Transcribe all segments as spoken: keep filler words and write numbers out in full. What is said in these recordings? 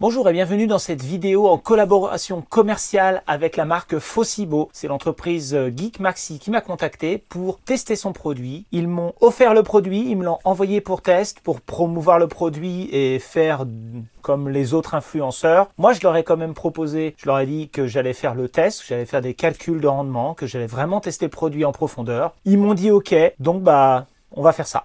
Bonjour et bienvenue dans cette vidéo en collaboration commerciale avec la marque Fossibo. C'est l'entreprise Geek Maxi qui m'a contacté pour tester son produit. Ils m'ont offert le produit, ils me l'ont envoyé pour test, pour promouvoir le produit et faire comme les autres influenceurs. Moi, je leur ai quand même proposé, je leur ai dit que j'allais faire le test, que j'allais faire des calculs de rendement, que j'allais vraiment tester le produit en profondeur. Ils m'ont dit OK, donc bah on va faire ça.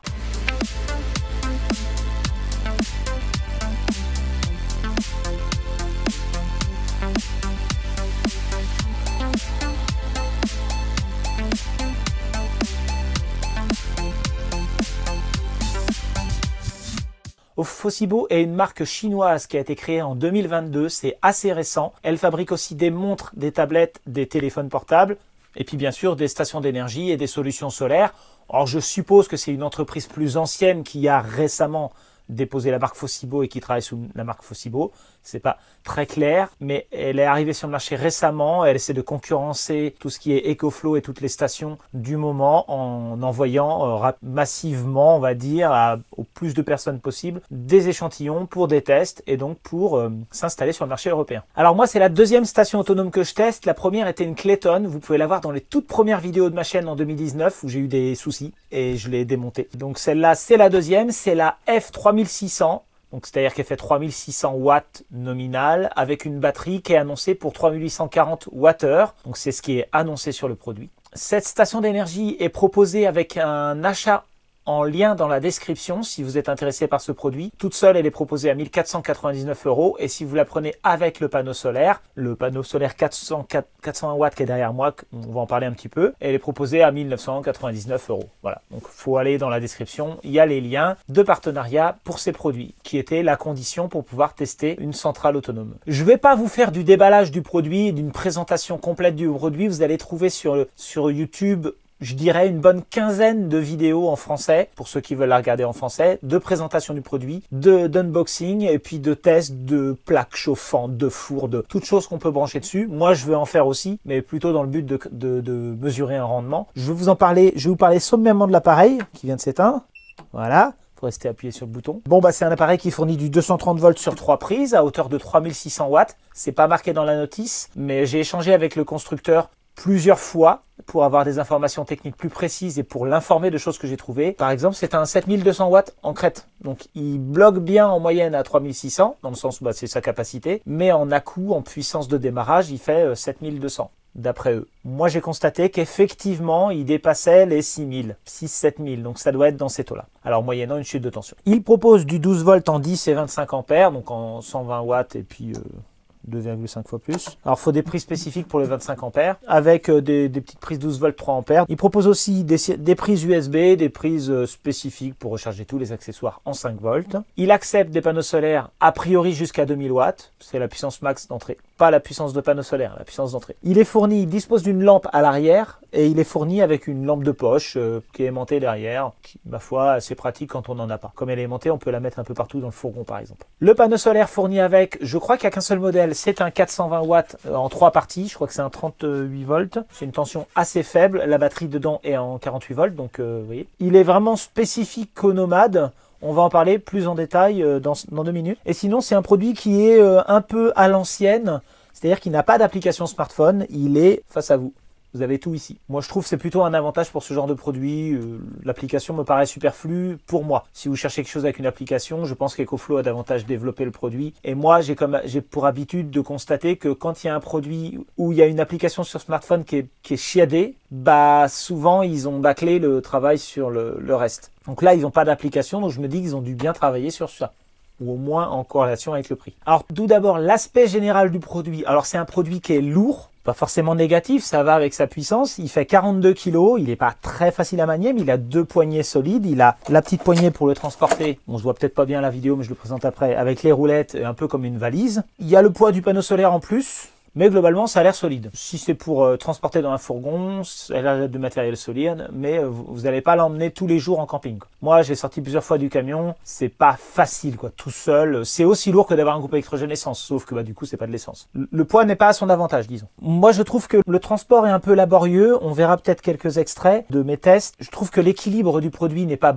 Fossibo est une marque chinoise qui a été créée en deux mille vingt-deux, c'est assez récent. Elle fabrique aussi des montres, des tablettes, des téléphones portables et puis bien sûr des stations d'énergie et des solutions solaires. Alors je suppose que c'est une entreprise plus ancienne qui a récemment déposé la marque Fossibo et qui travaille sous la marque Fossibo. C'est pas très clair, mais elle est arrivée sur le marché récemment. Elle essaie de concurrencer tout ce qui est EcoFlow et toutes les stations du moment en envoyant euh, massivement, on va dire, à, au plus de personnes possible, des échantillons pour des tests et donc pour euh, s'installer sur le marché européen. Alors moi, c'est la deuxième station autonome que je teste. La première était une Clayton. Vous pouvez la voir dans les toutes premières vidéos de ma chaîne en deux mille dix-neuf où j'ai eu des soucis et je l'ai démontée. Donc celle-là, c'est la deuxième. C'est la F trois mille six cents. Donc c'est-à-dire qu'elle fait trois mille six cents watts nominal avec une batterie qui est annoncée pour trois mille huit cent quarante watts-heure. Donc c'est ce qui est annoncé sur le produit. Cette station d'énergie est proposée avec un achat en lien dans la description si vous êtes intéressé par ce produit. Toute seule, elle est proposée à mille quatre cent quatre-vingt-dix-neuf euros et si vous la prenez avec le panneau solaire, le panneau solaire quatre cents, quatre cent un watts qui est derrière moi, on va en parler un petit peu, elle est proposée à mille neuf cent quatre-vingt-dix-neuf euros. Voilà, donc il faut aller dans la description, il y a les liens de partenariat pour ces produits qui étaient la condition pour pouvoir tester une centrale autonome. Je ne vais pas vous faire du déballage du produit, d'une présentation complète du produit, vous allez trouver sur, sur YouTube je dirais une bonne quinzaine de vidéos en français, pour ceux qui veulent la regarder en français, de présentation du produit, de d'unboxing et puis de tests de plaques chauffantes, de fours, de toutes choses qu'on peut brancher dessus. Moi, je veux en faire aussi, mais plutôt dans le but de, de, de mesurer un rendement. Je vais vous en parler, je vais vous parler sommairement de l'appareil qui vient de s'éteindre. Voilà. Faut rester appuyé sur le bouton. Bon, bah, c'est un appareil qui fournit du deux cent trente volts sur trois prises à hauteur de trois mille six cents watts. C'est pas marqué dans la notice, mais j'ai échangé avec le constructeur plusieurs fois pour avoir des informations techniques plus précises et pour l'informer de choses que j'ai trouvées. Par exemple, c'est un sept mille deux cents watts en crête. Donc, il bloque bien en moyenne à trois mille six cents, dans le sens où bah, c'est sa capacité, mais en à-coup, en puissance de démarrage, il fait sept mille deux cents, d'après eux. Moi, j'ai constaté qu'effectivement, il dépassait les six mille, six sept mille, donc ça doit être dans ces taux-là. Alors, moyennant une chute de tension. Il propose du douze volts en dix et vingt-cinq ampères, donc en cent vingt watts et puis Euh, deux virgule cinq fois plus. Alors, il faut des prises spécifiques pour les vingt-cinq ampères, avec euh, des, des petites prises douze volts trois ampères. Il propose aussi des, des prises U S B, des prises euh, spécifiques pour recharger tous les accessoires en cinq volts. Il accepte des panneaux solaires a priori jusqu'à deux mille watts. C'est la puissance max d'entrée. Pas la puissance de panneau solaire, la puissance d'entrée. Il est fourni, il dispose d'une lampe à l'arrière et il est fourni avec une lampe de poche euh, qui est aimantée derrière, qui, ma foi, assez pratique quand on n'en a pas. Comme elle est aimantée, on peut la mettre un peu partout dans le fourgon, par exemple. Le panneau solaire fourni avec, je crois qu'il n'y a qu'un seul modèle, c'est un quatre cent vingt watts en trois parties. Je crois que c'est un trente-huit volts. C'est une tension assez faible. La batterie dedans est en quarante-huit volts, donc euh, vous voyez. Il est vraiment spécifique aux nomades. On va en parler plus en détail dans, dans deux minutes. Et sinon, c'est un produit qui est un peu à l'ancienne, c'est-à-dire qu'il n'a pas d'application smartphone, il est face à vous. Vous avez tout ici. Moi, je trouve que c'est plutôt un avantage pour ce genre de produit. Euh, L'application me paraît superflue pour moi. Si vous cherchez quelque chose avec une application, je pense qu'EcoFlow a davantage développé le produit. Et moi, j'ai comme j'ai pour habitude de constater que quand il y a un produit où il y a une application sur smartphone qui est, qui est chiadée, bah souvent, ils ont bâclé le travail sur le, le reste. Donc là, ils n'ont pas d'application, donc je me dis qu'ils ont dû bien travailler sur ça, ou au moins en corrélation avec le prix. Alors, tout d'abord, l'aspect général du produit. Alors, c'est un produit qui est lourd, pas forcément négatif, ça va avec sa puissance. Il fait quarante-deux kilos, il n'est pas très facile à manier, mais il a deux poignées solides. Il a la petite poignée pour le transporter. On se voit peut-être pas bien la vidéo, mais je le présente après, avec les roulettes, un peu comme une valise. Il y a le poids du panneau solaire en plus. Mais globalement, ça a l'air solide. Si c'est pour euh, transporter dans un fourgon, elle a de matériel solide, mais euh, vous n'allez pas l'emmener tous les jours en camping, quoi. Moi, j'ai sorti plusieurs fois du camion, c'est pas facile, quoi, tout seul. C'est aussi lourd que d'avoir un groupe électrogène essence, sauf que bah, du coup, c'est pas de l'essence. Le, le poids n'est pas à son avantage, disons. Moi, je trouve que le transport est un peu laborieux. On verra peut-être quelques extraits de mes tests. Je trouve que l'équilibre du produit n'est pas bon.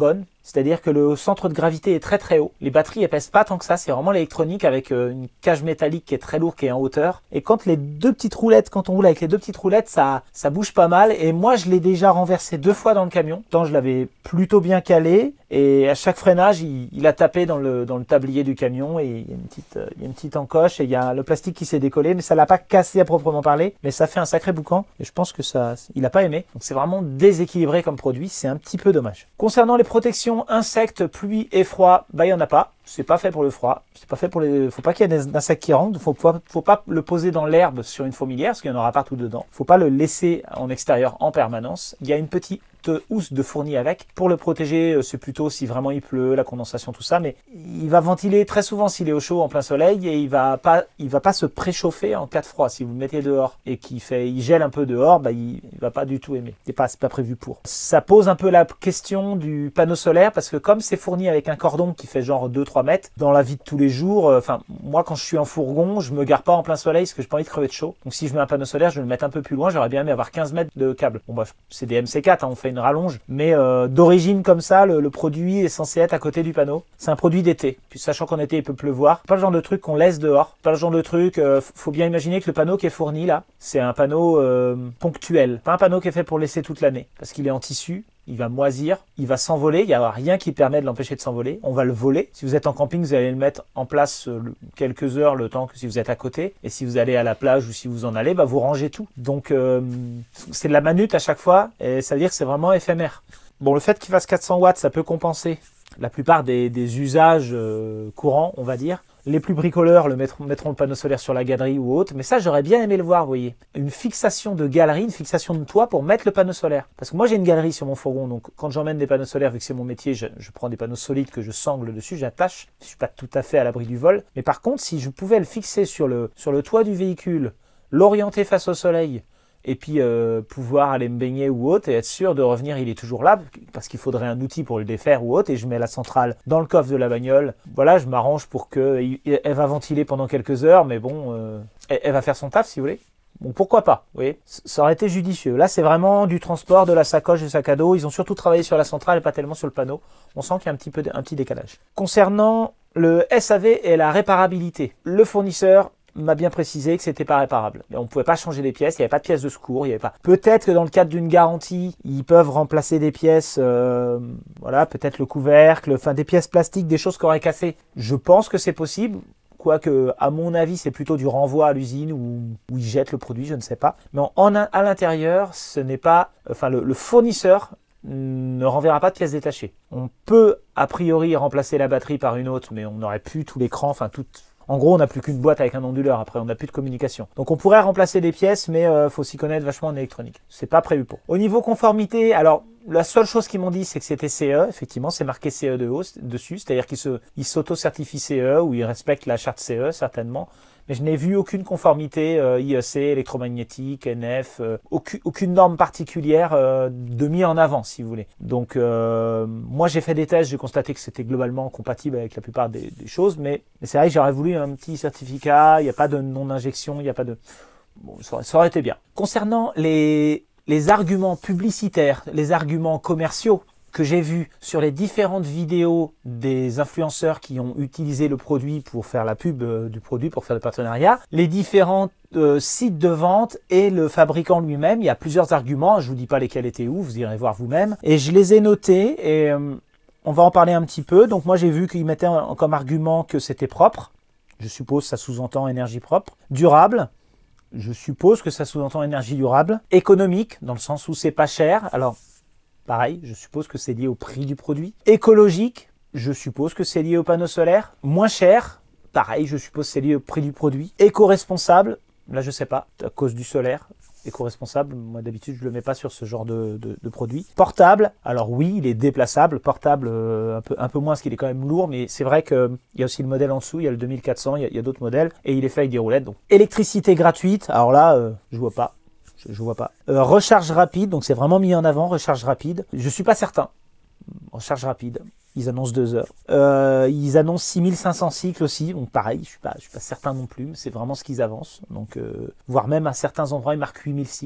c'est-à-dire que le centre de gravité est très très haut. Les batteries elles pèsent pas tant que ça, c'est vraiment l'électronique avec euh, une cage métallique qui est très lourde, qui est en hauteur. Et quand les deux petites roulettes, quand on roule avec les deux petites roulettes, ça, ça bouge pas mal. Et moi je l'ai déjà renversé deux fois dans le camion. Tant je l'avais plutôt bien calé. Et à chaque freinage, il, il a tapé dans le, dans le tablier du camion et il y a une petite, euh, il y a une petite encoche et il y a le plastique qui s'est décollé, mais ça l'a pas cassé à proprement parler, mais ça fait un sacré boucan et je pense que ça, il a pas aimé. Donc c'est vraiment déséquilibré comme produit, c'est un petit peu dommage. Concernant les protections insectes, pluie et froid, bah il y en a pas. C'est pas fait pour le froid, c'est pas fait pour les. Faut pas qu'il y ait des insectes qui rentrent. Faut pas, faut pas le poser dans l'herbe sur une fourmilière parce qu'il y en aura partout dedans. Faut pas le laisser en extérieur en permanence. Il y a une petite housse de fourni avec pour le protéger. C'est plutôt si vraiment il pleut, la condensation, tout ça. Mais il va ventiler très souvent s'il est au chaud en plein soleil et il va pas, il va pas se préchauffer en cas de froid. Si vous le mettez dehors et qu'il fait, il gèle un peu dehors, bah il, il va pas du tout aimer. C'est pas, c'est pas prévu pour. Ça pose un peu la question du panneau solaire parce que comme c'est fourni avec un cordon qui fait genre deux trois mètres, dans la vie de tous les jours, enfin euh, moi quand je suis en fourgon, je me gare pas en plein soleil parce que j'ai pas envie de crever de chaud. Donc si je mets un panneau solaire, je vais le mettre un peu plus loin. J'aurais bien aimé avoir quinze mètres de câble. Bon bah c'est des M C quatre, hein, on fait une rallonge, mais euh, d'origine comme ça, le, le produit est censé être à côté du panneau. C'est un produit d'été. Puis sachant qu'en été il peut pleuvoir, pas le genre de truc qu'on laisse dehors. Pas le genre de truc. Euh, faut bien imaginer que le panneau qui est fourni là, c'est un panneau euh, ponctuel, pas un panneau qui est fait pour laisser toute l'année, parce qu'il est en tissu. Il va moisir, il va s'envoler, il n'y a rien qui permet de l'empêcher de s'envoler. On va le voler. Si vous êtes en camping, vous allez le mettre en place quelques heures, le temps que si vous êtes à côté. Et si vous allez à la plage ou si vous en allez, bah vous rangez tout. Donc euh, c'est de la manute à chaque fois et ça veut dire que c'est vraiment éphémère. Bon, le fait qu'il fasse quatre cents watts, ça peut compenser la plupart des, des usages euh, courants, on va dire. Les plus bricoleurs le mettront, mettront le panneau solaire sur la galerie ou autre, mais ça j'aurais bien aimé le voir, vous voyez. Une fixation de galerie, une fixation de toit pour mettre le panneau solaire. Parce que moi j'ai une galerie sur mon fourgon, donc quand j'emmène des panneaux solaires, vu que c'est mon métier, je, je prends des panneaux solides que je sangle dessus, j'attache. Je suis pas tout à fait à l'abri du vol. Mais par contre, si je pouvais le fixer sur le, sur le toit du véhicule, l'orienter face au soleil, et puis euh, pouvoir aller me baigner ou autre et être sûr de revenir, il est toujours là parce qu'il faudrait un outil pour le défaire ou autre et je mets la centrale dans le coffre de la bagnole. Voilà, je m'arrange pour que elle va ventiler pendant quelques heures, mais bon, euh, elle, elle va faire son taf si vous voulez. Bon, pourquoi pas, vous voyez, ça aurait été judicieux. Là, c'est vraiment du transport, de la sacoche, du sac à dos. Ils ont surtout travaillé sur la centrale et pas tellement sur le panneau. On sent qu'il y a un petit peu de, un petit décalage. Concernant le S A V et la réparabilité, le fournisseur m'a bien précisé que c'était pas réparable. On ne pouvait pas changer les pièces, il n'y avait pas de pièces de secours, il y avait pas. Peut-être que dans le cadre d'une garantie, ils peuvent remplacer des pièces, euh, voilà, peut-être le couvercle, enfin des pièces plastiques, des choses qui auraient cassé. Je pense que c'est possible. Quoique, à mon avis, c'est plutôt du renvoi à l'usine où, où ils jettent le produit, je ne sais pas. Mais en, en à l'intérieur, ce n'est pas, enfin le, le fournisseur ne renverra pas de pièces détachées. On peut a priori remplacer la batterie par une autre, mais on n'aurait plus tout l'écran, enfin tout. En gros, on n'a plus qu'une boîte avec un onduleur. Après, on n'a plus de communication. Donc, on pourrait remplacer des pièces, mais euh, faut s'y connaître vachement en électronique. C'est pas prévu pour. Au niveau conformité, alors la seule chose qu'ils m'ont dit, c'est que c'était C E. Effectivement, c'est marqué C E de haut dessus, c'est-à-dire qu'ils se, ils s'auto-certifient C E ou ils respectent la charte C E certainement. Mais je n'ai vu aucune conformité euh, I E C, électromagnétique, N F, euh, aucune, aucune norme particulière euh, de mis en avant, si vous voulez. Donc, euh, moi, j'ai fait des tests, j'ai constaté que c'était globalement compatible avec la plupart des, des choses, mais, mais c'est vrai que j'aurais voulu un petit certificat, il n'y a pas de non-injection, il n'y a pas de... Bon, ça, ça aurait été bien. Concernant les, les arguments publicitaires, les arguments commerciaux, que j'ai vu sur les différentes vidéos des influenceurs qui ont utilisé le produit pour faire la pub euh, du produit, pour faire le partenariat, les différents euh, sites de vente et le fabricant lui-même, il y a plusieurs arguments, je vous dis pas lesquels étaient où, vous irez voir vous-même, et je les ai notés et euh, on va en parler un petit peu. Donc moi j'ai vu qu'ils mettaient comme argument que c'était propre, je suppose ça sous-entend énergie propre, durable, je suppose que ça sous-entend énergie durable, économique, dans le sens où c'est pas cher, alors pareil, je suppose que c'est lié au prix du produit. Écologique, je suppose que c'est lié au panneau solaire. Moins cher, pareil, je suppose que c'est lié au prix du produit. Éco-responsable, là je sais pas, à cause du solaire. Éco-responsable, moi d'habitude je le mets pas sur ce genre de, de, de produit. Portable, alors oui, il est déplaçable. Portable, euh, un peu, un peu moins parce qu'il est quand même lourd, mais c'est vrai qu'il y a aussi le modèle en dessous, il y a le deux mille quatre cents, il y a, a d'autres modèles, et il est fait avec des roulettes. Donc électricité gratuite, alors là, euh, je vois pas. Je, je vois pas. Euh, recharge rapide, donc c'est vraiment mis en avant, recharge rapide. Je suis pas certain. Recharge rapide, ils annoncent deux heures. Euh, ils annoncent six mille cinq cents cycles aussi, donc pareil, je suis pas, je suis pas certain non plus, mais c'est vraiment ce qu'ils avancent. Donc, euh, voire même à certains endroits, ils marquent huit mille cycles.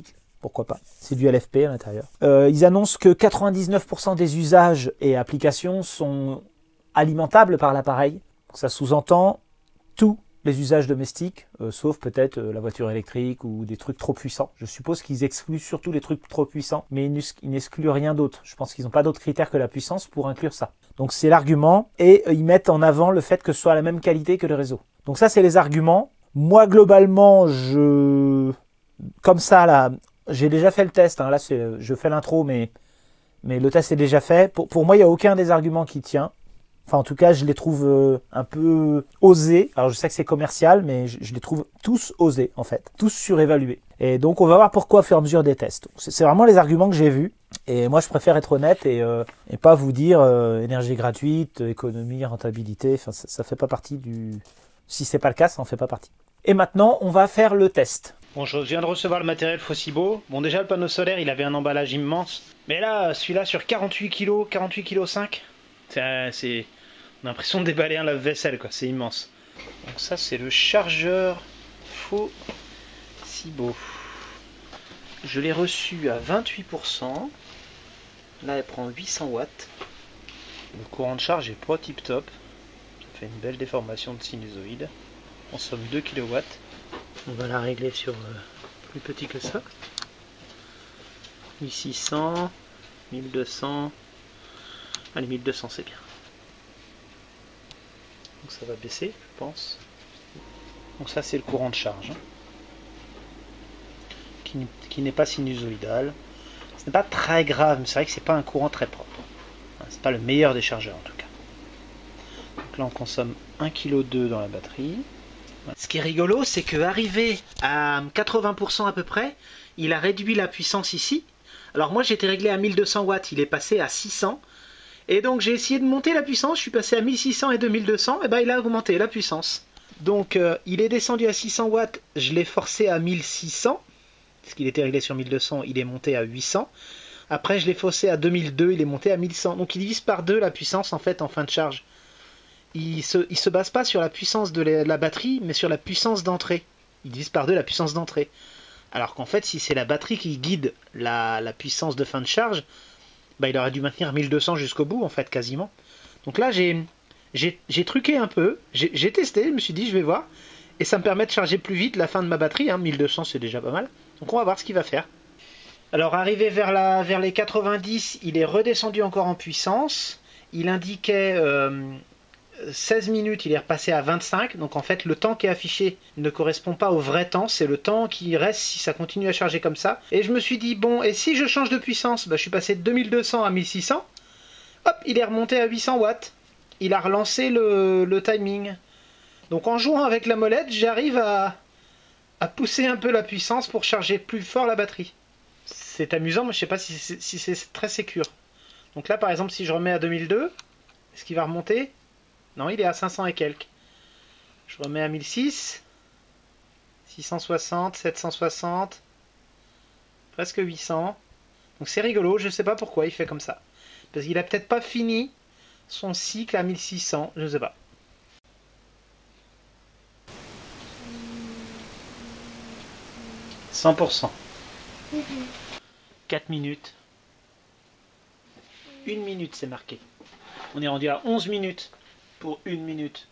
pourquoi pas. C'est du L F P à l'intérieur. Euh, ils annoncent que quatre-vingt-dix-neuf pour cent des usages et applications sont alimentables par l'appareil. Ça sous-entend tous les usages domestiques, euh, sauf peut-être euh, la voiture électrique ou des trucs trop puissants. Je suppose qu'ils excluent surtout les trucs trop puissants, mais ils n'excluent rien d'autre. Je pense qu'ils n'ont pas d'autres critères que la puissance pour inclure ça. Donc c'est l'argument, et euh, ils mettent en avant le fait que ce soit la même qualité que le réseau. Donc ça, c'est les arguments. Moi, globalement, je... Comme ça, là, j'ai déjà fait le test. Hein. Là, je fais l'intro, mais... mais le test est déjà fait. Pour, pour moi, il n'y a aucun des arguments qui tient. Enfin, en tout cas, je les trouve euh, un peu osés. Alors, je sais que c'est commercial, mais je, je les trouve tous osés, en fait. Tous surévalués. Et donc, on va voir pourquoi au fur et à mesure des tests. C'est vraiment les arguments que j'ai vus. Et moi, je préfère être honnête et, euh, et pas vous dire euh, énergie gratuite, économie, rentabilité. Enfin, ça, ça fait pas partie du... Si c'est pas le cas, ça en fait pas partie. Et maintenant, on va faire le test. Bon, je viens de recevoir le matériel Fossibo. Bon, déjà, le panneau solaire, il avait un emballage immense. Mais là, celui-là, sur quarante-huit kilos, quarante-huit virgule cinq kilos, c'est... On a l'impression de déballer un lave-vaisselle, quoi. C'est immense. Donc ça, c'est le chargeur Fossibo. Je l'ai reçu à vingt-huit pour cent. Là, elle prend huit cents watts. Le courant de charge est pas tip-top. Ça fait une belle déformation de sinusoïde. On consomme deux kilowatts. On va la régler sur euh, plus petit que ça. mille six cents, mille deux cents. Allez, mille deux cents, c'est bien. Donc ça va baisser, je pense. Donc ça, c'est le courant de charge. Hein, qui, qui n'est pas sinusoïdal. Ce n'est pas très grave, mais c'est vrai que c'est pas un courant très propre. C'est pas le meilleur des chargeurs en tout cas. Donc là, on consomme un virgule deux kilos dans la batterie. Ce qui est rigolo, c'est qu'arrivé à quatre-vingts pour cent à peu près, il a réduit la puissance ici. Alors moi, j'étais réglé à mille deux cents watts, il est passé à six cents. Et donc j'ai essayé de monter la puissance, je suis passé à mille six cents et deux mille deux cents, et ben il a augmenté la puissance. Donc euh, il est descendu à six cents watts, je l'ai forcé à mille six cents, parce qu'il était réglé sur mille deux cents, il est monté à huit cents. Après je l'ai forcé à deux mille deux, il est monté à mille cent. Donc il divise par deux la puissance en fait en fin de charge. Il se, il se base pas sur la puissance de la, la batterie, mais sur la puissance d'entrée. Il divise par deux la puissance d'entrée. Alors qu'en fait, si c'est la batterie qui guide la, la puissance de fin de charge, bah, il aurait dû maintenir mille deux cents jusqu'au bout, en fait, quasiment. Donc là, j'ai j'ai truqué un peu, j'ai testé, je me suis dit, je vais voir, et ça me permet de charger plus vite la fin de ma batterie, hein, mille deux cents c'est déjà pas mal. Donc on va voir ce qu'il va faire. Alors arrivé vers, la, vers les quatre-vingt-dix, il est redescendu encore en puissance. Il indiquait euh, seize minutes, il est repassé à vingt-cinq. Donc en fait, le temps qui est affiché ne correspond pas au vrai temps. C'est le temps qui reste si ça continue à charger comme ça. Et je me suis dit, bon, et si je change de puissance, bah, je suis passé de deux mille deux cents à mille six cents. Hop, il est remonté à huit cents watts. Il a relancé le, le timing. Donc en jouant avec la molette, j'arrive à, à pousser un peu la puissance pour charger plus fort la batterie. C'est amusant, mais je ne sais pas si c'est si c'est très sécure. Donc là, par exemple, si je remets à deux mille deux, est-ce qu'il va remonter? Non, il est à cinq cents et quelques. Je remets à mille six, six cent soixante, sept cent soixante, presque huit cents. Donc c'est rigolo, je ne sais pas pourquoi il fait comme ça. Parce qu'il n'a peut-être pas fini son cycle à mille six cents, je ne sais pas. cent pour cent. quatre minutes. une minute, c'est marqué. On est rendu à onze minutes pour une minute.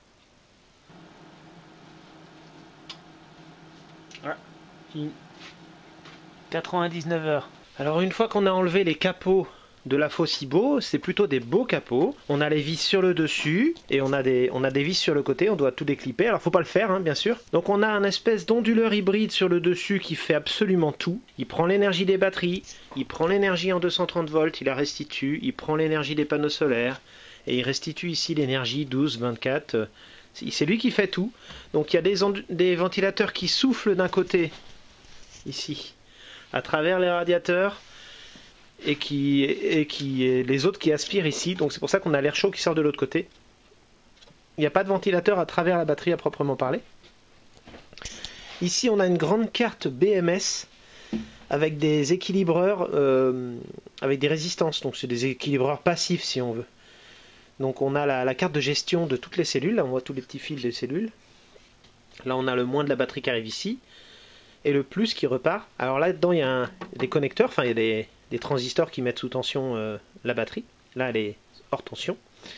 Voilà. quatre-vingt-dix-neuf heures. Alors une fois qu'on a enlevé les capots de la Fossibo, c'est plutôt des beaux capots. On a les vis sur le dessus et on a des, on a des vis sur le côté. On doit tout déclipper. Alors faut pas le faire, hein, bien sûr. Donc on a un espèce d'onduleur hybride sur le dessus qui fait absolument tout. Il prend l'énergie des batteries, il prend l'énergie en deux cent trente volts, il la restitue, il prend l'énergie des panneaux solaires et il restitue ici l'énergie douze, vingt-quatre. C'est lui qui fait tout. Donc il y a des, des ventilateurs qui soufflent d'un côté, ici, à travers les radiateurs. Et qui, et qui et les autres qui aspirent ici, donc c'est pour ça qu'on a l'air chaud qui sort de l'autre côté. Il n'y a pas de ventilateur à travers la batterie à proprement parler. Ici on a une grande carte B M S avec des équilibreurs, euh, avec des résistances, donc c'est des équilibreurs passifs si on veut. Donc on a la, la carte de gestion de toutes les cellules, là on voit tous les petits fils des cellules. Là on a le moins de la batterie qui arrive ici. et le plus qui repart. Alors là-dedans, il y a un, des connecteurs, enfin il y a des, des transistors qui mettent sous tension euh, la batterie. Là, elle est hors tension.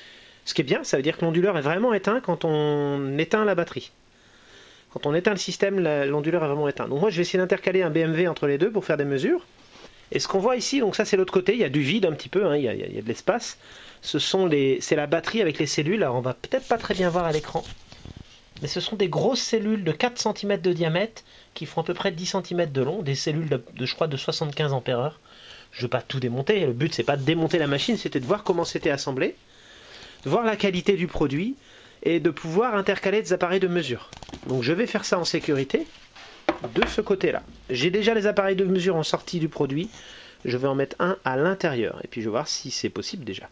Ce qui est bien, ça veut dire que l'onduleur est vraiment éteint quand on éteint la batterie. Quand on éteint le système, l'onduleur est vraiment éteint. Donc moi, je vais essayer d'intercaler un B M W entre les deux pour faire des mesures. Et ce qu'on voit ici, donc ça c'est l'autre côté, il y a du vide un petit peu, hein, il, y a, il y a de l'espace. Ce sont les, c'est la batterie avec les cellules. Alors on va peut-être pas très bien voir à l'écran, mais ce sont des grosses cellules de quatre centimètres de diamètre qui font à peu près dix centimètres de long, des cellules de, de je crois de soixante-quinze ampères heure. Je ne veux pas tout démonter, le but c'est pas de démonter la machine, c'était de voir comment c'était assemblé, de voir la qualité du produit et de pouvoir intercaler des appareils de mesure. Donc je vais faire ça en sécurité de ce côté-là. J'ai déjà les appareils de mesure en sortie du produit, je vais en mettre un à l'intérieur et puis je vais voir si c'est possible déjà.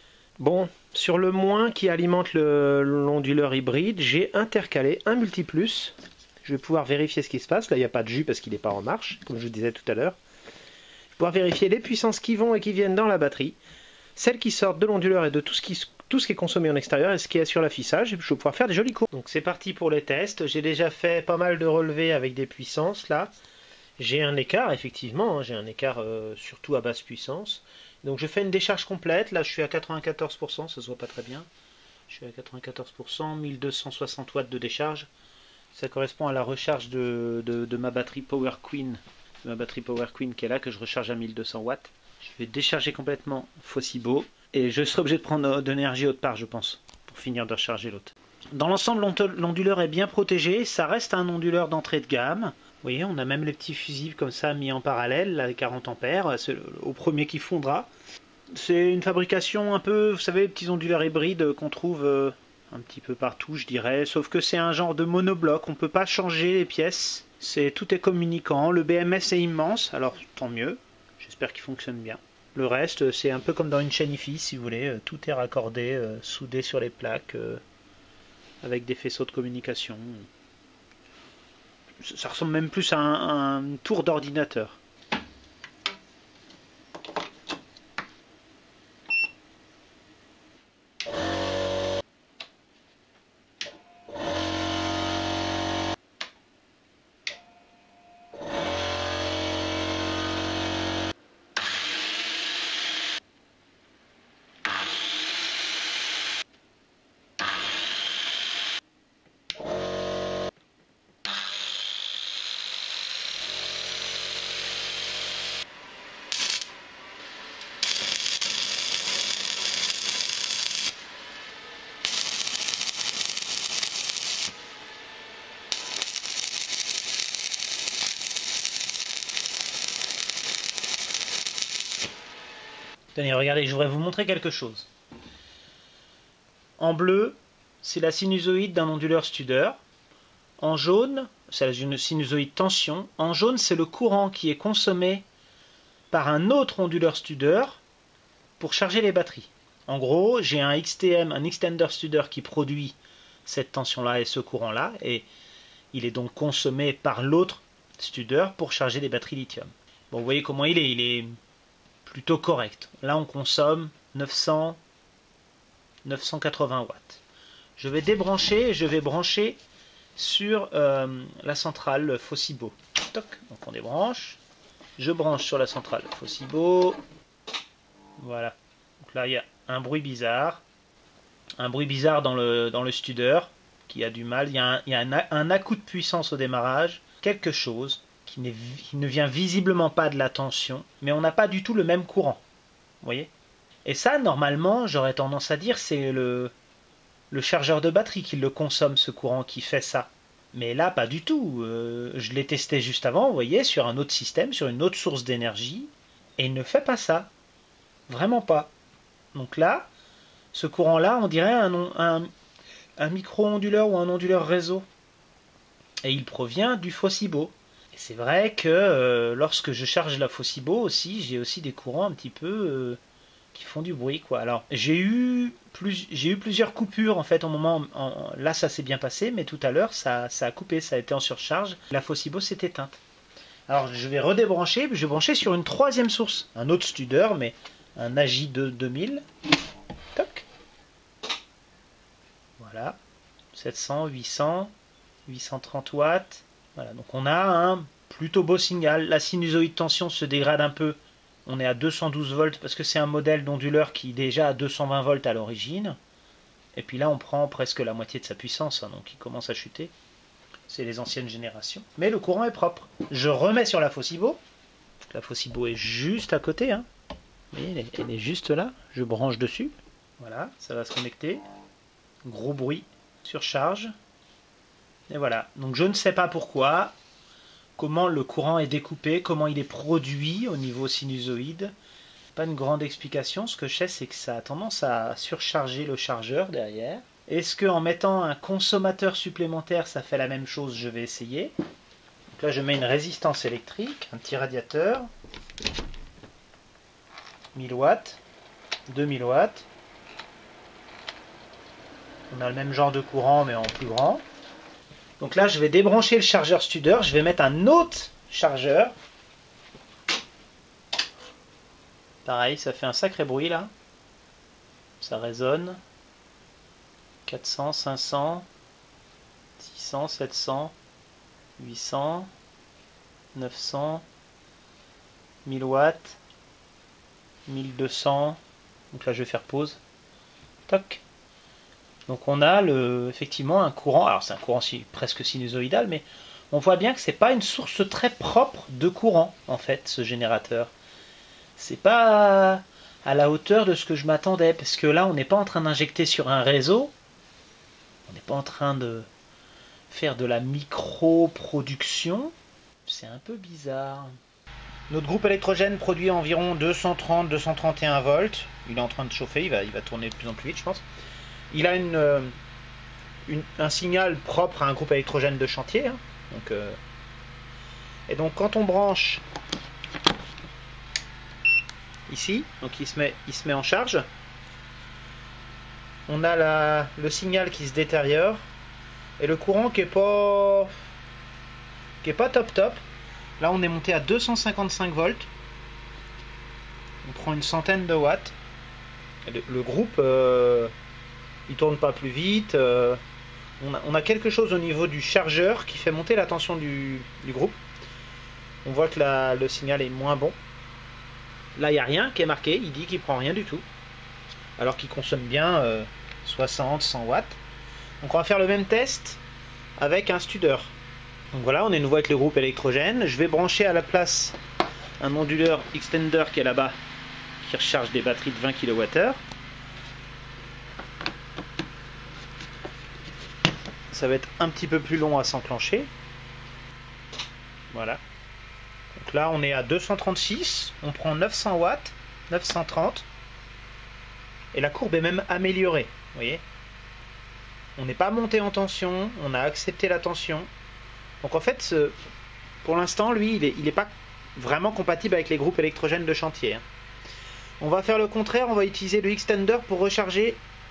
Bon, sur le moins qui alimente l'onduleur hybride, j'ai intercalé un multiplus. Je vais pouvoir vérifier ce qui se passe. Là, il n'y a pas de jus parce qu'il n'est pas en marche, comme je vous disais tout à l'heure. Je vais pouvoir vérifier les puissances qui vont et qui viennent dans la batterie, celles qui sortent de l'onduleur et de tout ce, qui, tout ce qui est consommé en extérieur et ce qui est sur l'affichage. Je vais pouvoir faire des jolies courbes. Donc c'est parti pour les tests. J'ai déjà fait pas mal de relevés avec des puissances là. J'ai un écart, effectivement, hein, j'ai un écart euh, surtout à basse puissance. Donc je fais une décharge complète, là je suis à quatre-vingt-quatorze pour cent, ça se voit pas très bien. Je suis à quatre-vingt-quatorze pour cent, mille deux cent soixante watts de décharge. Ça correspond à la recharge de, de, de ma batterie Power Queen, de ma batterie Power Queen qui est là, que je recharge à mille deux cents watts. Je vais décharger complètement Fossibo, et je serai obligé de prendre de l'énergie autre part, je pense, pour finir de recharger l'autre. Dans l'ensemble, l'onduleur est bien protégé, ça reste un onduleur d'entrée de gamme. Vous voyez, on a même les petits fusibles comme ça mis en parallèle, là, les quarante ampères, c'est au premier qui fondra. C'est une fabrication un peu, vous savez, les petits onduleurs hybrides qu'on trouve euh, un petit peu partout, je dirais. Sauf que c'est un genre de monobloc, on ne peut pas changer les pièces. C'est, tout est communicant, le B M S est immense, alors tant mieux. J'espère qu'il fonctionne bien. Le reste, c'est un peu comme dans une chaîne I-Fi, si vous voulez. Tout est raccordé, euh, soudé sur les plaques, euh, avec des faisceaux de communication. Ça ressemble même plus à un, un tour d'ordinateur. Tenez, regardez, je voudrais vous montrer quelque chose. En bleu, c'est la sinusoïde d'un onduleur Studer. En jaune, c'est la sinusoïde tension. En jaune, c'est le courant qui est consommé par un autre onduleur Studer pour charger les batteries. En gros, j'ai un X T M, un extender Studer qui produit cette tension-là et ce courant-là, et il est donc consommé par l'autre Studer pour charger les batteries lithium. Bon, vous voyez comment il est, il est plutôt correct. Là, on consomme neuf cents, neuf cent quatre-vingts watts. Je vais débrancher et je vais brancher sur euh, la centrale Fossibo. Toc, donc on débranche. Je branche sur la centrale Fossibo. Voilà. Donc là, il y a un bruit bizarre. Un bruit bizarre dans le, dans le Studer qui a du mal. Il y a un, il y a un, un à-coup de puissance au démarrage. Quelque chose qui, qui ne vient visiblement pas de la tension, mais on n'a pas du tout le même courant. Vous voyez? Et ça, normalement, j'aurais tendance à dire, c'est le, le chargeur de batterie qui le consomme, ce courant, qui fait ça. Mais là, pas du tout. Euh, je l'ai testé juste avant, vous voyez, sur un autre système, sur une autre source d'énergie, et il ne fait pas ça. Vraiment pas. Donc là, ce courant-là, on dirait un, un, un micro-onduleur ou un onduleur réseau. Et il provient du Fossibo. Et c'est vrai que euh, lorsque je charge la Fossibo aussi, j'ai aussi des courants un petit peu euh, qui font du bruit, quoi. Alors, j'ai eu, plus, j'ai eu plusieurs coupures, en fait, au moment... En, là, ça s'est bien passé, mais tout à l'heure, ça, ça a coupé, ça a été en surcharge. La Fossibo s'est éteinte. Alors, je vais redébrancher, puis je vais brancher sur une troisième source. Un autre Studer, mais un A J deux mille. Toc. Voilà. sept cents, huit cents, huit cent trente watts. Voilà, donc on a un Plutôt beau signal. La sinusoïde tension se dégrade un peu. On est à deux cent douze volts parce que c'est un modèle d'onduleur qui est déjà à deux cent vingt volts à l'origine. Et puis là, on prend presque la moitié de sa puissance, hein, donc il commence à chuter. C'est les anciennes générations. Mais le courant est propre. Je remets sur la Fosibo. La Fosibo est juste à côté. Hein. Vous voyez, elle est, elle est juste là. Je branche dessus. Voilà, ça va se connecter. Gros bruit. Surcharge. Et voilà. Donc je ne sais pas pourquoi. Comment le courant est découpé, comment il est produit au niveau sinusoïde. Pas une grande explication, ce que je sais c'est que ça a tendance à surcharger le chargeur derrière. Est-ce qu'en mettant un consommateur supplémentaire ça fait la même chose? Je vais essayer. Donc là je mets une résistance électrique, un petit radiateur. mille watts, deux mille watts. On a le même genre de courant mais en plus grand. Donc là, je vais débrancher le chargeur Studer. Je vais mettre un autre chargeur. Pareil, ça fait un sacré bruit là. Ça résonne. quatre cents, cinq cents, six cents, sept cents, huit cents, neuf cents, mille watts, mille deux cents. Donc là, je vais faire pause. Toc. Donc on a le, effectivement un courant, alors c'est un courant si, presque sinusoïdal, mais on voit bien que c'est pas une source très propre de courant, en fait, ce générateur. C'est pas à la hauteur de ce que je m'attendais, parce que là on n'est pas en train d'injecter sur un réseau, on n'est pas en train de faire de la micro-production, c'est un peu bizarre. Notre groupe électrogène produit environ deux cent trente à deux cent trente et un volts, il est en train de chauffer, il va, il va tourner de plus en plus vite je pense. Il a une, euh, une, un signal propre à un groupe électrogène de chantier. Hein. Donc, euh, et donc quand on branche ici, donc il se met, il se met en charge, on a la, le signal qui se détériore et le courant qui est pas qui est pas top top. Là on est monté à deux cent cinquante-cinq volts. On prend une centaine de watts. Le, le groupe euh, il tourne pas plus vite. Euh, on, a, on a quelque chose au niveau du chargeur qui fait monter la tension du, du groupe. On voit que la, le signal est moins bon. Là, il n'y a rien qui est marqué. Il dit qu'il prend rien du tout. Alors qu'il consomme bien euh, soixante, cent watts. Donc on va faire le même test avec un Studer. Donc voilà, on est nouveau avec le groupe électrogène. Je vais brancher à la place un onduleur extender qui est là-bas, qui recharge des batteries de vingt kilowattheures. Ça va être un petit peu plus long à s'enclencher. Voilà. Donc là, on est à deux cent trente-six. On prend neuf cents watts, neuf cent trente. Et la courbe est même améliorée. Vous voyez ? On n'est pas monté en tension. On a accepté la tension. Donc en fait, ce, pour l'instant, lui, il n'est il est pas vraiment compatible avec les groupes électrogènes de chantier. Hein. On va faire le contraire. On va utiliser le extender pour recharger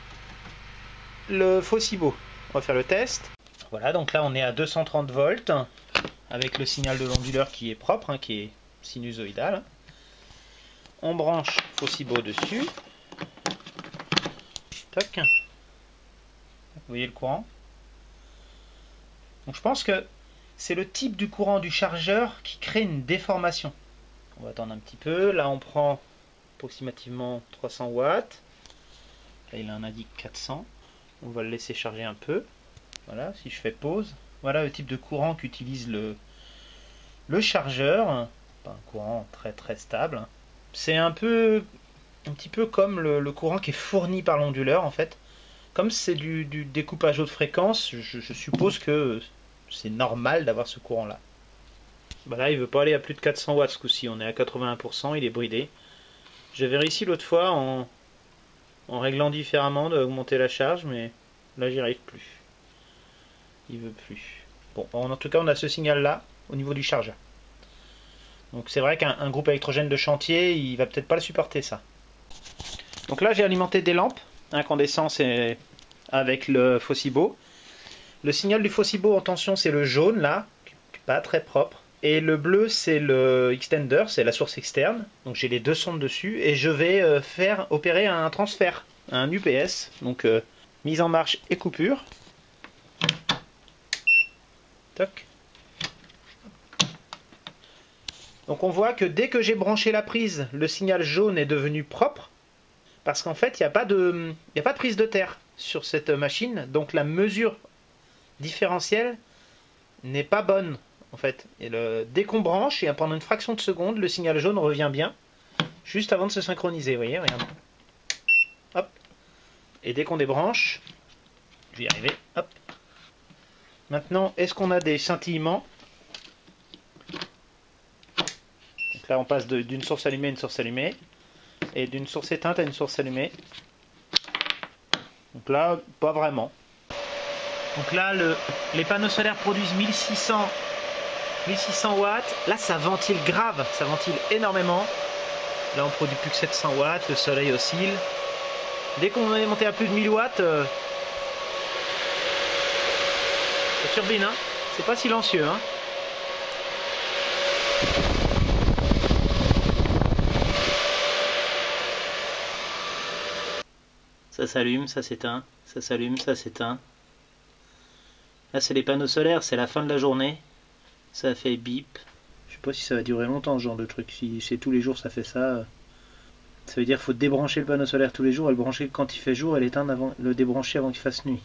le Fosibo. On va faire le test. Voilà, donc là on est à deux cent trente volts avec le signal de l'onduleur qui est propre, hein, qui est sinusoïdal. On branche Fosibo dessus. Toc. Vous voyez le courant. Donc je pense que c'est le type du courant du chargeur qui crée une déformation. On va attendre un petit peu. Là on prend approximativement trois cents watts. Là il en indique quatre cents. On va le laisser charger un peu. Voilà, si je fais pause, voilà le type de courant qu'utilise le, le chargeur. Pas un courant très très stable. C'est un peu, un petit peu comme le, le courant qui est fourni par l'onduleur en fait. Comme c'est du, du découpage haute fréquence, je, je suppose que c'est normal d'avoir ce courant là. Bah là il veut pas aller à plus de quatre cents watts ce coup-ci, on est à quatre-vingt-un pour cent, il est bridé. J'ai réussi l'autre fois en, en réglant différemment d'augmenter la charge, mais là j'y arrive plus. Il veut plus. Bon, en tout cas on a ce signal là au niveau du chargeur. Donc c'est vrai qu'un groupe électrogène de chantier, il va peut-être pas le supporter ça. Donc là j'ai alimenté des lampes incandescence et avec le Fosibo. Le signal du Fosibo en tension c'est le jaune là, qui n'est pas très propre. Et le bleu c'est le extender, c'est la source externe. Donc j'ai les deux sondes dessus et je vais faire opérer un transfert, un U P S. Donc euh, mise en marche et coupure. Toc. Donc on voit que dès que j'ai branché la prise, le signal jaune est devenu propre, parce qu'en fait il n'y a pas de, il n'y a pas de prise de terre sur cette machine, donc la mesure différentielle n'est pas bonne en fait. Et le, dès qu'on branche, et pendant une fraction de seconde, le signal jaune revient bien, juste avant de se synchroniser, vous voyez, regarde. Hop. Et dès qu'on débranche, je vais y arriver, hop. Maintenant, est-ce qu'on a des scintillements? Donc là, on passe d'une source allumée à une source allumée, et d'une source éteinte à une source allumée. Donc là, pas vraiment. Donc là, le, les panneaux solaires produisent mille six cents watts. Là, ça ventile grave, ça ventile énormément. Là, on produit plus que sept cents watts, le soleil oscille. Dès qu'on est monté à plus de mille watts, euh, ça turbine, hein. C'est pas silencieux, hein. Ça s'allume, ça s'éteint, ça s'allume, ça s'éteint. Là, c'est les panneaux solaires, c'est la fin de la journée. Ça fait bip. Je sais pas si ça va durer longtemps, ce genre de truc. Si c'est tous les jours, ça fait ça. Ça veut dire qu'il faut débrancher le panneau solaire tous les jours et le brancher quand il fait jour et l'éteindre avant, le débrancher avant qu'il fasse nuit.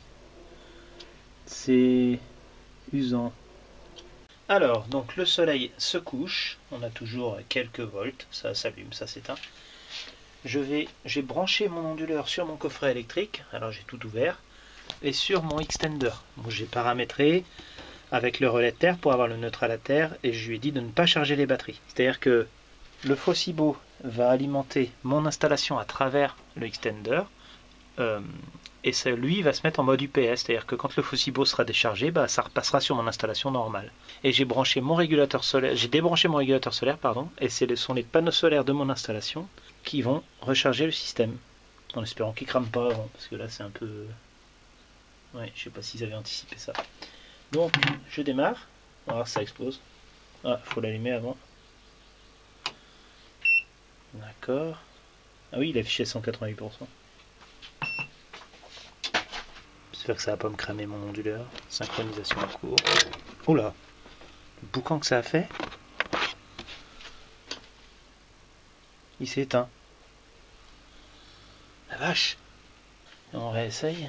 C'est usant. Alors, donc le soleil se couche. On a toujours quelques volts. Ça s'allume, ça s'éteint. Je vais, j'ai branché mon onduleur sur mon coffret électrique. Alors j'ai tout ouvert. Et sur mon extender. Bon, j'ai paramétré avec le relais de terre pour avoir le neutral à terre et je lui ai dit de ne pas charger les batteries. C'est-à-dire que le Faucibot va alimenter mon installation à travers le extender euh, et ça, lui va se mettre en mode U P S, c'est-à-dire que quand le Faucibot sera déchargé, bah, ça repassera sur mon installation normale. Et j'ai branché mon régulateur solaire, j'ai débranché mon régulateur solaire, pardon, et ce sont les panneaux solaires de mon installation qui vont recharger le système, en espérant qu'ils ne crament pas avant, parce que là c'est un peu... Ouais, je sais pas s'ils avaient anticipé ça. Donc, je démarre. On va voir si ça explose. Ah, il faut l'allumer avant. D'accord. Ah oui, il affichait cent quatre-vingt-huit pour cent. J'espère que ça va pas me cramer mon onduleur. Synchronisation en cours. Oula, le boucan que ça a fait. Il s'est éteint. La vache. Et on réessaye.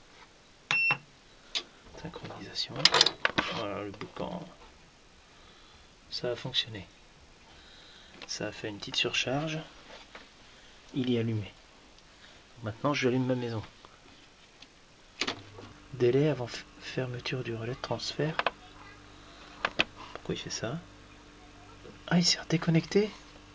Synchronisation. Voilà le boucan. Ça a fonctionné. Ça a fait une petite surcharge. Il est allumé. Maintenant j'allume ma maison. Délai avant fermeture du relais de transfert. Pourquoi il fait ça? Ah, il s'est redéconnecté.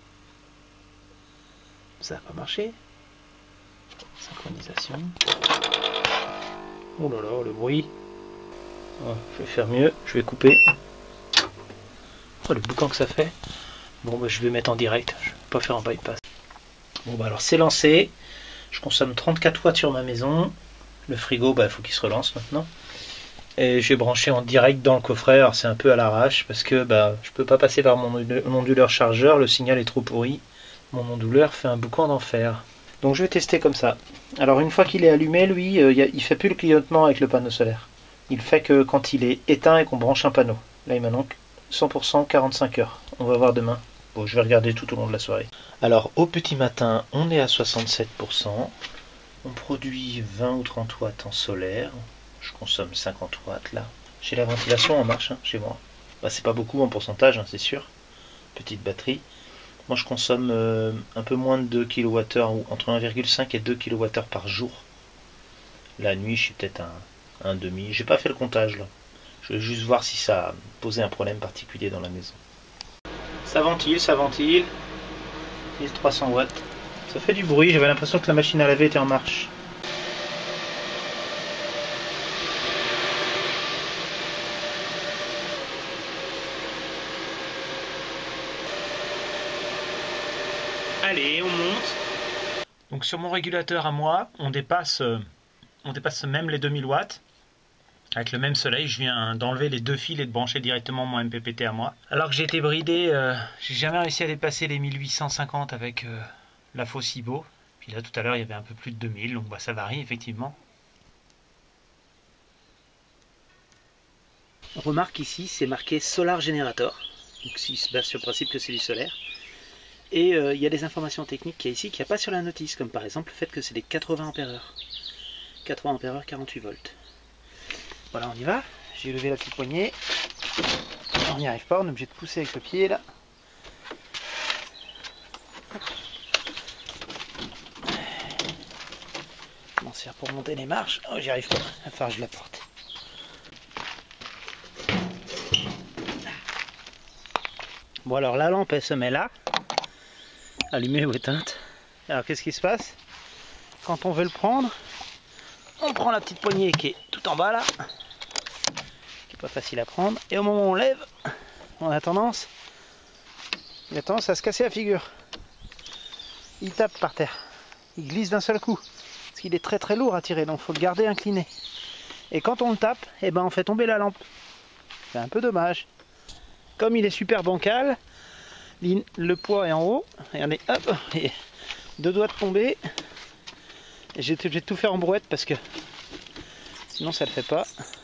Ça n'a pas marché. Synchronisation. Oh là là, le bruit. Oh, je vais faire mieux, je vais couper. Oh, le boucan que ça fait. Bon, bah, je vais mettre en direct, je vais pas faire en bypass. Bon, bah alors c'est lancé. Je consomme trente-quatre watts sur ma maison. Le frigo, bah, il faut qu'il se relance maintenant. Et j'ai branché en direct dans le coffret. Alors c'est un peu à l'arrache parce que bah, je peux pas passer par mon onduleur chargeur. Le signal est trop pourri. Mon onduleur fait un boucan d'enfer. Donc je vais tester comme ça. Alors une fois qu'il est allumé, lui, euh, il fait plus le clignotement avec le panneau solaire. Il fait que quand il est éteint et qu'on branche un panneau. Là il m'a donc cent pour cent quarante-cinq heures. On va voir demain. Bon, je vais regarder tout au long de la soirée. Alors au petit matin, on est à soixante-sept pour cent. On produit vingt ou trente watts en solaire. Je consomme cinquante watts là. J'ai la ventilation en marche hein, chez moi. Bah, c'est pas beaucoup en pourcentage, hein, c'est sûr. Petite batterie. Moi je consomme euh, un peu moins de deux kilowattheures, ou entre un virgule cinq et deux kilowattheures par jour. La nuit je suis peut-être un, un demi. J'ai pas fait le comptage là. Je vais juste voir si ça a posé un problème particulier dans la maison. Ça ventile, ça ventile. mille trois cents watts. Ça fait du bruit, j'avais l'impression que la machine à laver était en marche. Allez, on monte. Donc sur mon régulateur à moi, on dépasse, on dépasse même les deux mille watts. Avec le même soleil, je viens d'enlever les deux fils et de brancher directement mon M P P T à moi. Alors que j'ai été bridé, euh, j'ai jamais réussi à dépasser les mille huit cent cinquante avec euh, la Faucibot. Puis là tout à l'heure il y avait un peu plus de deux mille, donc bah, ça varie effectivement. Remarque ici, c'est marqué Solar Generator. Donc il se base sur le principe que c'est du solaire. Et euh, il y a des informations techniques qu'il y a ici qu'il n'y a pas sur la notice, comme par exemple le fait que c'est des quatre-vingts ampères heure. quatre-vingts ampères heure, quarante-huit volts. Voilà, on y va. J'ai levé la petite poignée. On n'y arrive pas, on est obligé de pousser avec le pied là. Je m'en sers pour monter les marches. Oh, j'y arrive pas. Il va falloir que je la porte. Bon, alors la lampe elle se met là, allumée ou éteinte. Alors qu'est-ce qui se passe? Quand on veut le prendre, on prend la petite poignée qui est tout en bas là, qui est pas facile à prendre, et au moment où on lève, on a tendance, il a tendance à se casser la figure. Il tape par terre, il glisse d'un seul coup, parce qu'il est très très lourd à tirer, donc il faut le garder incliné. Et quand on le tape, eh ben on fait tomber la lampe. C'est un peu dommage. Comme il est super bancal, le poids est en haut, regardez, hop, et deux doigts de tomber. J'ai été obligé de tout faire en brouette parce que sinon ça le fait pas.